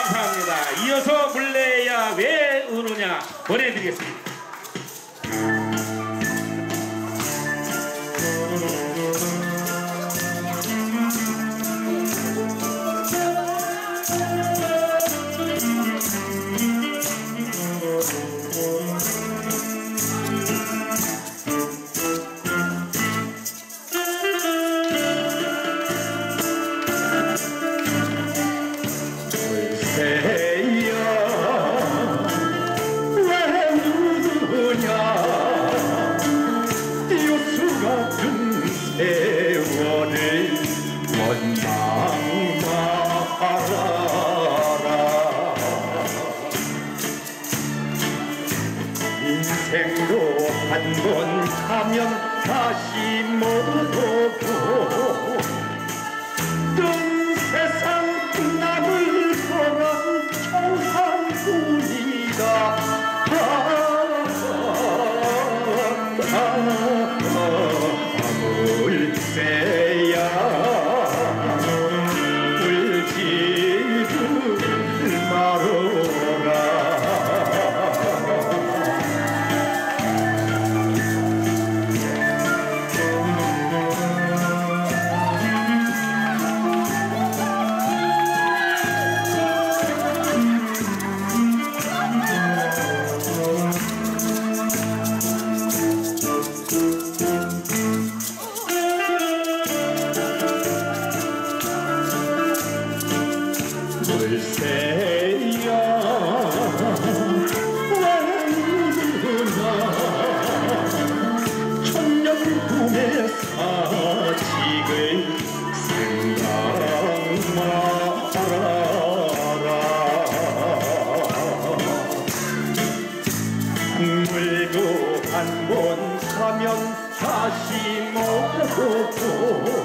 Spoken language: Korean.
감사합니다. 이어서 물레야 왜 우느냐 보내드리겠습니다. 인생도 한 번 가면 다시 못 오고 뜬 세상 남을 거란 청산뿐이다. 물새야 울지를 마라. 물새야 왜우나 천년 꿈의 사직을 생각 말아라. 물도 한 번 가면 다시 못 오고